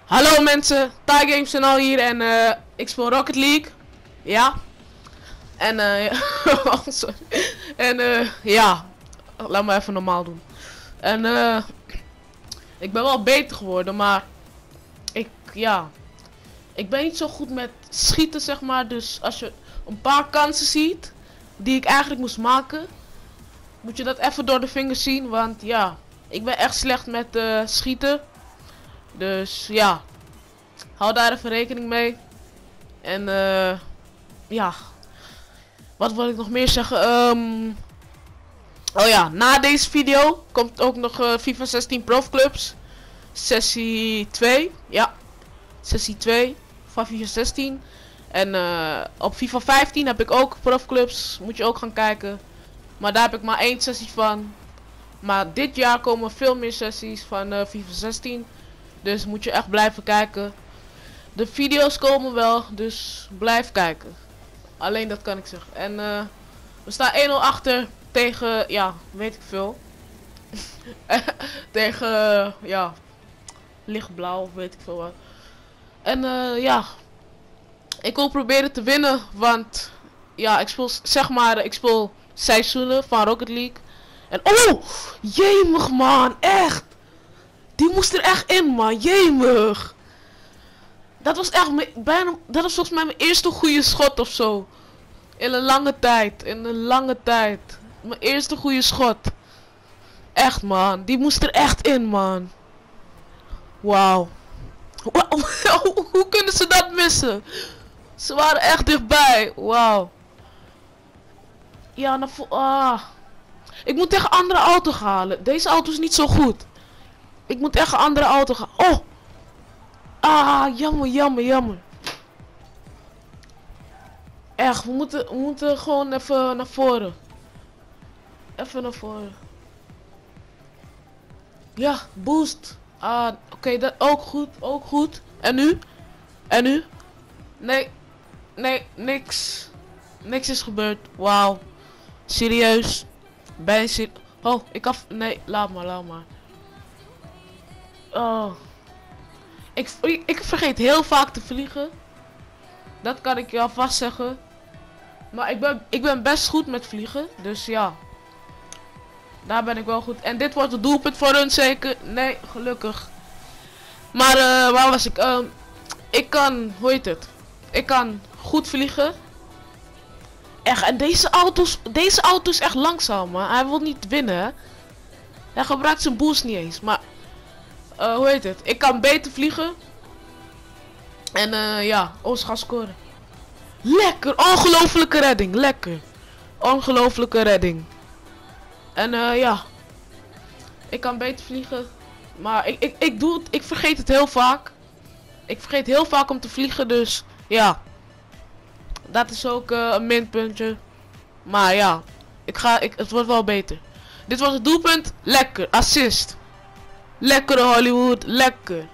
Hallo mensen, Games Channel hier en ik speel Rocket League. Ja. En sorry. En ja, laat me even normaal doen. En ik ben wel beter geworden, maar ik ben niet zo goed met schieten, zeg maar. Dus als je een paar kansen ziet die ik eigenlijk moest maken, moet je dat even door de vingers zien, want ja, ik ben echt slecht met schieten. Dus ja, hou daar even rekening mee. En ja, wat wil ik nog meer zeggen? Oh ja, na deze video komt ook nog FIFA 16 profclubs. Sessie 2. Ja, sessie 2 van FIFA 16. En op FIFA 15 heb ik ook profclubs. Moet je ook gaan kijken. Maar daar heb ik maar 1 sessie van. Maar dit jaar komen veel meer sessies van FIFA 16. Dus moet je echt blijven kijken. De video's komen wel, dus blijf kijken. Alleen dat kan ik zeggen. En we staan 1-0 achter tegen, ja, weet ik veel. Tegen, ja, lichtblauw of weet ik veel wat. En ja, ik wil proberen te winnen, want ja, ik speel seizoenen van Rocket League. En oh, jemig man, echt. Die moest er echt in, man, jemig. Dat was echt dat was volgens mij mijn eerste goede schot of zo. In een lange tijd. Mijn eerste goede schot. Echt, man. Die moest er echt in, man. Wauw. Hoe kunnen ze dat missen? Ze waren echt dichtbij. Wauw. Ja, ik moet tegen een andere auto gaan halen. Deze auto is niet zo goed. Ik moet echt een andere auto gaan. Oh. Ah, jammer. Echt, we moeten gewoon even naar voren. Even naar voren. Ja, boost. Ah, oké, dat ook goed. En nu? En nu? Nee, niks. Niks is gebeurd. Wauw. Serieus? Ben je serieus? Oh, nee, laat maar. Oh. Ik vergeet heel vaak te vliegen. Dat kan ik je alvast zeggen. Maar ik ben best goed met vliegen. Dus ja. Daar ben ik wel goed. En dit wordt het doelpunt voor hun zeker. Nee, gelukkig. Maar waar was ik? Ik kan, hoe heet het? Ik kan goed vliegen. Echt, en deze auto is echt langzaam, man. Hij wil niet winnen, hè. Hij gebruikt zijn boost niet eens. Maar, hoe heet het? Ik kan beter vliegen. En ja, ze gaan scoren. Lekker, ongelofelijke redding, lekker. Ongelofelijke redding. En ja. Ik kan beter vliegen. Maar ik vergeet het heel vaak. Ik vergeet heel vaak om te vliegen, dus ja. Dat is ook een minpuntje. Maar ja, het wordt wel beter. Dit was het doelpunt, lekker, assist. Lekkere Hollywood, lekker.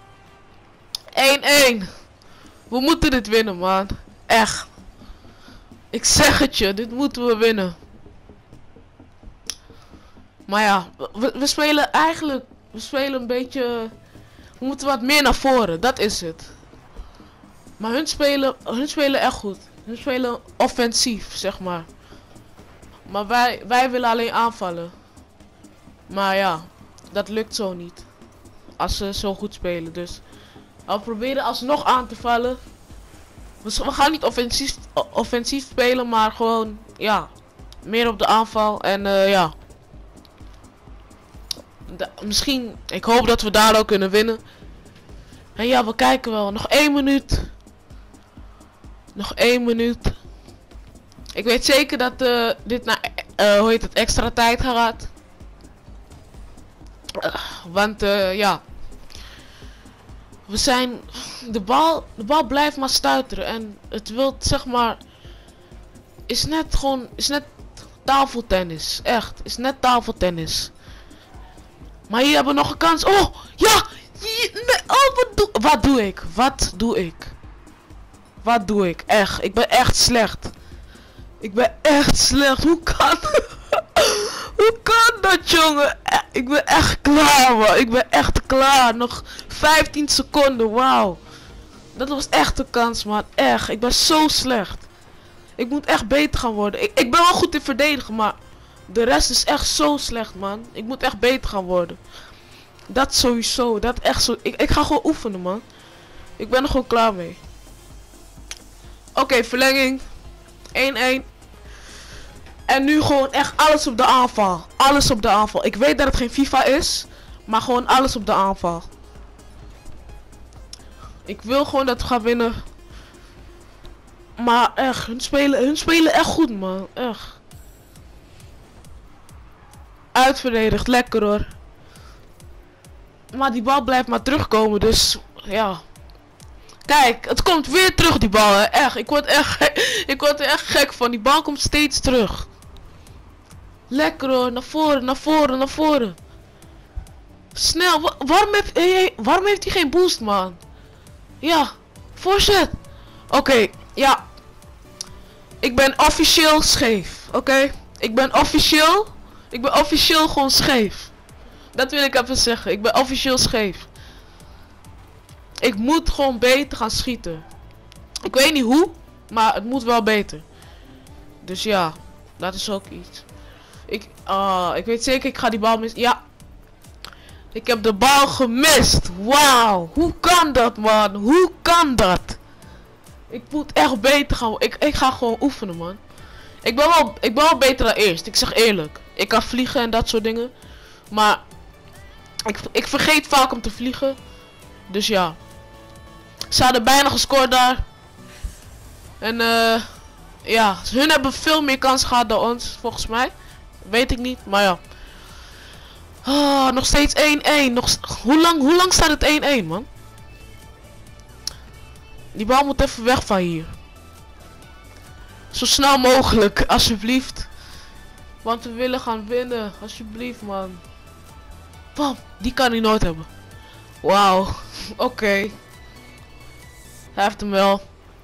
1-1. We moeten dit winnen, man. Echt. Ik zeg het je, dit moeten we winnen. Maar ja, we spelen eigenlijk... We spelen een beetje... We moeten wat meer naar voren, dat is het. Maar hun spelen echt goed. Hun spelen offensief, zeg maar. Maar wij willen alleen aanvallen. Maar ja, dat lukt zo niet. Als ze zo goed spelen, dus... We proberen alsnog aan te vallen. We gaan niet offensief spelen, maar gewoon, ja, meer op de aanval. En ja. Misschien, ik hoop dat we daar ook kunnen winnen. En ja, we kijken wel. Nog 1 minuut. Nog 1 minuut. Ik weet zeker dat dit naar, hoe heet het, extra tijd gaat. Want ja. We zijn, de bal blijft maar stuiteren en het wil, zeg maar, is net tafeltennis, echt, is net tafeltennis. Maar hier hebben we nog een kans. Oh, ja, wat doe ik, echt, ik ben echt slecht, hoe kan, Hoe kan dat, jongen? Ik ben echt klaar, man. Ik ben echt klaar. Nog 15 seconden, wauw. Dat was echt een kans, man. Echt, ik ben zo slecht. Ik moet echt beter gaan worden. Ik ben wel goed in verdedigen, maar de rest is echt zo slecht, man. Ik moet echt beter gaan worden. Dat sowieso, dat echt zo. Ik ga gewoon oefenen, man. Ik ben er gewoon klaar mee. Oké, verlenging. 1-1. En nu gewoon echt alles op de aanval. Alles op de aanval. Ik weet dat het geen FIFA is, maar gewoon alles op de aanval. Ik wil gewoon dat we gaan winnen. Maar echt, hun spelen echt goed, man. Echt. Uitverdedigd, lekker hoor. Maar die bal blijft maar terugkomen, dus ja. Kijk, het komt weer terug, die bal, hè. Echt, ik word er echt gek van. Die bal komt steeds terug. Lekker hoor, naar voren, naar voren, naar voren. Snel, waarom heeft hij geen boost, man? Ja, voorzet. Oké, ja. Ik ben officieel scheef, oké? Ik ben officieel gewoon scheef. Dat wil ik even zeggen, ik ben officieel scheef. Ik moet gewoon beter gaan schieten. Ik weet niet hoe, maar het moet wel beter. Dus ja, dat is ook iets. Ik weet zeker, ik ga die bal missen. Ja. Ik heb de bal gemist. Wauw. Hoe kan dat, man? Hoe kan dat? Ik moet echt beter gaan. Ik ga gewoon oefenen, man. Ik ben wel beter dan eerst. Ik zeg eerlijk. Ik kan vliegen en dat soort dingen. Maar ik vergeet vaak om te vliegen. Dus ja. Ze hadden bijna gescoord daar. En ja, hun hebben veel meer kans gehad dan ons, volgens mij. Weet ik niet, maar ja. Oh, nog steeds 1-1. Hoe lang staat het 1-1, man? Die bal moet even weg van hier. Zo snel mogelijk, alsjeblieft. Want we willen gaan winnen, alsjeblieft, man. Bam, die kan hij nooit hebben. Wauw, oké. Hij heeft hem wel.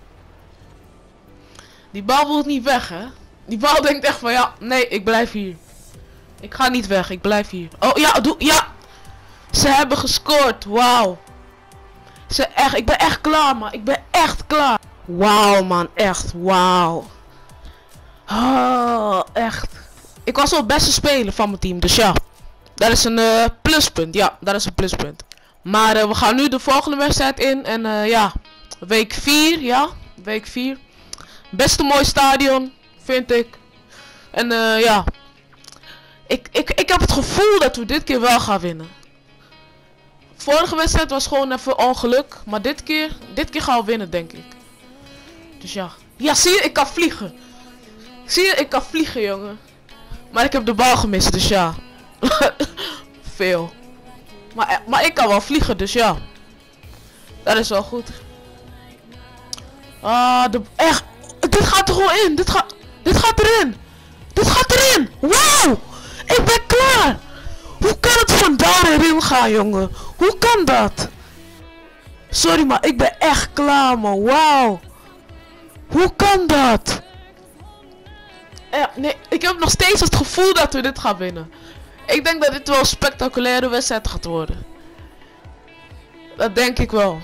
Die bal wil niet weg, hè? Die bal denkt echt van, ja, nee, ik blijf hier. Ik ga niet weg, ik blijf hier. Oh, ja, ja. Ze hebben gescoord, wauw. Ik ben echt klaar, man. Ik ben echt klaar. Wauw, man, echt, wauw. Oh, echt. Ik was wel het beste speler van mijn team, dus ja. Dat is een pluspunt, ja, dat is een pluspunt. Maar we gaan nu de volgende wedstrijd in en ja, week 4, ja, week 4. Best een mooi stadion, vind ik. En ja, ik heb het gevoel dat we dit keer wel gaan winnen. Vorige wedstrijd was gewoon even ongeluk, maar dit keer gaan we winnen, denk ik. Dus ja. Ja, zie je, ik kan vliegen. Zie je, ik kan vliegen, jongen. Maar ik heb de bal gemist, dus ja. Veel. Maar ik kan wel vliegen, dus ja. Dat is wel goed. Ah, echt. Dit gaat er gewoon in. Dit gaat erin. Dit gaat erin. Wauw. Ik ben klaar. Hoe kan het van daar erin gaan, jongen? Hoe kan dat? Sorry, maar ik ben echt klaar, man. Wauw. Hoe kan dat? Nee, ik heb nog steeds het gevoel dat we dit gaan winnen. Ik denk dat dit wel een spectaculaire wedstrijd gaat worden. Dat denk ik wel.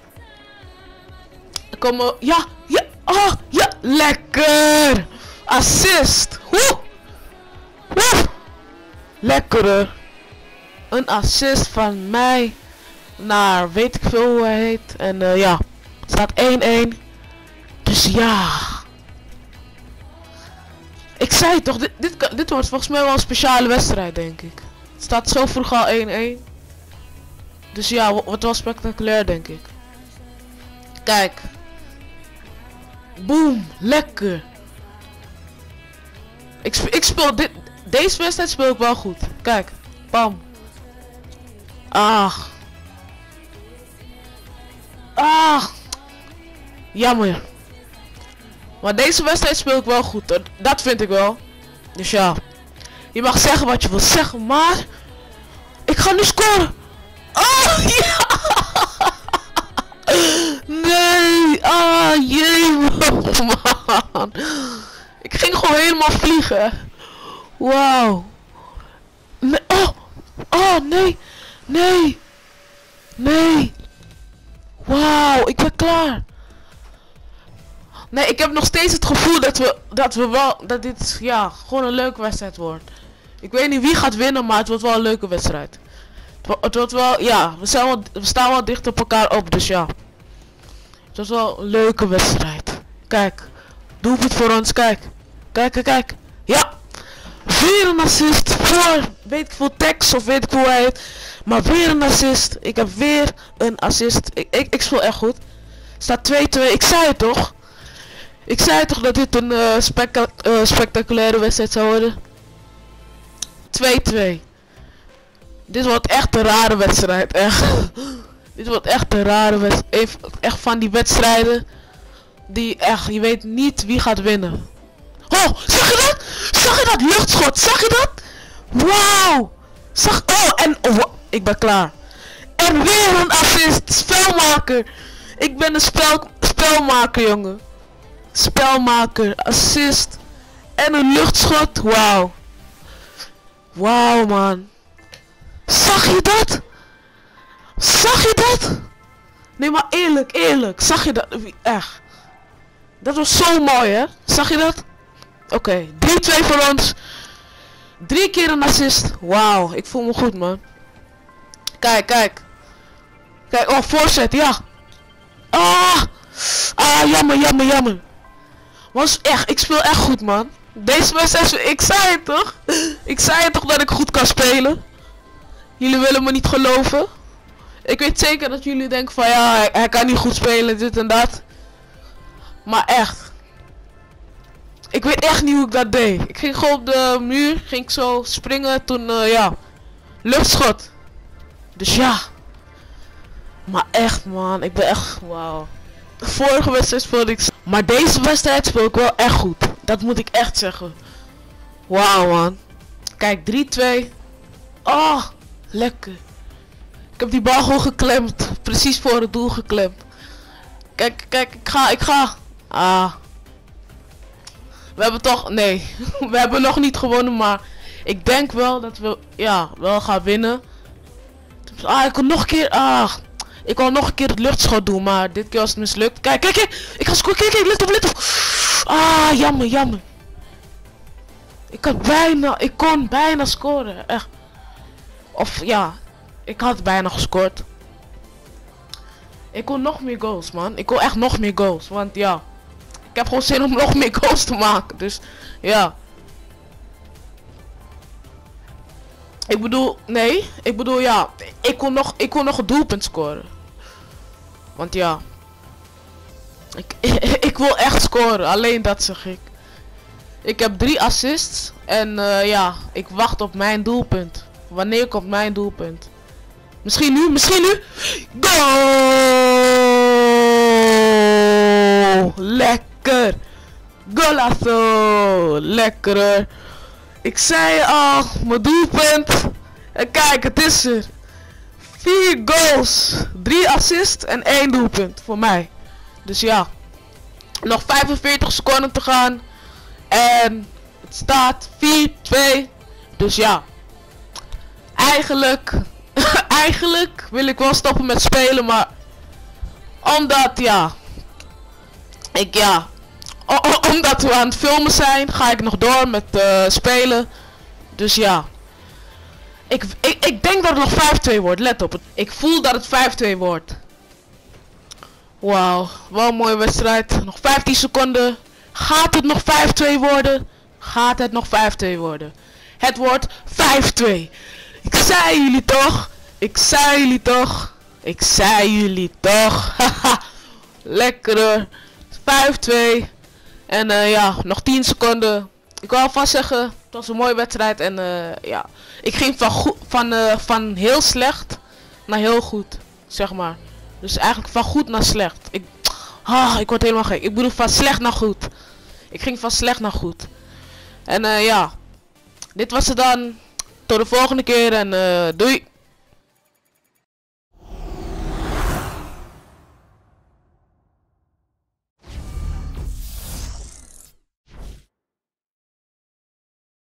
Ja, ja, oh, ja, lekker. Assist. Woe. Woe. Lekker. Een assist van mij naar weet ik veel hoe hij heet. En ja, het staat 1-1. Dus ja. Ik zei toch, dit wordt volgens mij wel een speciale wedstrijd, denk ik. Het staat zo vroeg al 1-1. Dus ja, wordt wel spectaculair, denk ik. Kijk. Boom, lekker. Ik speel deze wedstrijd speel ik wel goed. Kijk, bam. Ach. Ah. Jammer. Maar deze wedstrijd speel ik wel goed, hoor. Dat vind ik wel. Dus ja. Je mag zeggen wat je wilt zeggen, maar ik ga nu scoren. Oh ja. Nee. Ah jee man. Ik ging gewoon helemaal vliegen. Wauw. Oh, nee. Nee. Nee. Wauw, ik ben klaar. Nee, ik heb nog steeds het gevoel dat dit, ja, gewoon een leuke wedstrijd wordt. Ik weet niet wie gaat winnen, maar het wordt wel een leuke wedstrijd. Het wordt wel, ja, we staan wel dicht op elkaar op, dus ja. Het was wel een leuke wedstrijd. Kijk, doelpunt voor ons, kijk. Kijk. Ja, weer een assist voor, weet ik veel, Tex of weet ik hoe hij heet. Maar weer een assist. Ik heb weer een assist. Ik speel echt goed. Staat 2-2. Ik zei het toch? Ik zei toch dat dit een spectaculaire wedstrijd zou worden. 2-2. Dit wordt echt een rare wedstrijd. Echt. Dit wordt echt een rare wedstrijd. Echt van die wedstrijden. Die echt, je weet niet wie gaat winnen. Oh, zag je dat? Zag je dat luchtschot? Zag je dat? Wauw. Ik ben klaar. En weer een assist. Spelmaker. Ik ben een spelmaker, jongen. Spelmaker, assist en een luchtschot. Wauw. Wauw, man. Zag je dat? Zag je dat? Nee, maar eerlijk. Zag je dat? Echt. Dat was zo mooi, hè? Zag je dat? Oké, 3-2 voor ons. 3 keer een assist. Wauw, ik voel me goed, man. Kijk. Kijk, oh, voorzet, ja. Jammer. Was echt, ik speel echt goed, man. Deze wedstrijd, ik zei het toch? Ik zei het toch dat ik goed kan spelen? Jullie willen me niet geloven? Ik weet zeker dat jullie denken van ja, hij kan niet goed spelen, dit en dat. Maar echt. Ik weet echt niet hoe ik dat deed. Ik ging gewoon op de muur, ging ik zo springen, toen ja, luchtschot. Dus ja. Maar echt, man, ik ben echt, wauw. Vorige wedstrijd speelde ik, maar deze wedstrijd speel ik wel echt goed. Dat moet ik echt zeggen. Wauw, man. Kijk, 3-2. Oh, lekker. Ik heb die bal gewoon geklemd. Precies voor het doel geklemd. Kijk, ik ga. We hebben toch, nee. We hebben nog niet gewonnen, maar ik denk wel dat we, ja, wel gaan winnen. Ik kon nog een keer, ik kon nog een keer het luchtschot doen, maar dit keer was het mislukt. Kijk, ik ga scoren, kijk, let op. Jammer. Ik kon bijna scoren, echt. Of ja, ik had bijna gescoord. Ik kon nog meer goals, man. Ik kon echt nog meer goals, want ja, ik heb gewoon zin om nog meer goals te maken, dus ja. Ik bedoel ja, ik kon nog een doelpunt scoren. Want ja, ik wil echt scoren, alleen dat zeg ik. Ik heb 3 assists en ja, ik wacht op mijn doelpunt. Wanneer komt mijn doelpunt? Misschien nu. Goal! Lekker! Golazo! Lekker! Ik zei al, mijn doelpunt. En kijk, het is er. 4 goals, 3 assists en 1 doelpunt voor mij. Dus ja, nog 45 seconden te gaan. En het staat 4-2. Dus ja, eigenlijk wil ik wel stoppen met spelen, maar omdat ja, omdat we aan het filmen zijn, ga ik nog door met spelen. Dus ja, ik denk dat het nog 5-2 wordt, let op. Ik voel dat het 5-2 wordt. Wauw, wel een mooie wedstrijd. Nog 15 seconden. Gaat het nog 5-2 worden? Gaat het nog 5-2 worden? Het wordt 5-2. Ik zei jullie toch. Haha. Lekker. 5-2. En ja, nog 10 seconden. Ik wil alvast zeggen, het was een mooie wedstrijd. En ja, ik ging van heel slecht naar heel goed, zeg maar. Dus eigenlijk van goed naar slecht. Ik word helemaal gek. Ik bedoel van slecht naar goed. Ik ging van slecht naar goed. En ja, dit was het dan. Tot de volgende keer en doei.